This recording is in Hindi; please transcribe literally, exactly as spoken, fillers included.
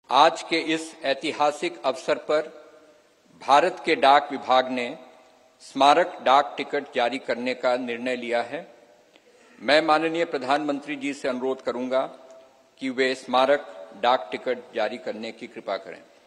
आज के इस ऐतिहासिक अवसर पर भारत के डाक विभाग ने स्मारक डाक टिकट जारी करने का निर्णय लिया है। मैं माननीय प्रधानमंत्री जी से अनुरोध करूंगा कि वे स्मारक डाक टिकट जारी करने की कृपा करें।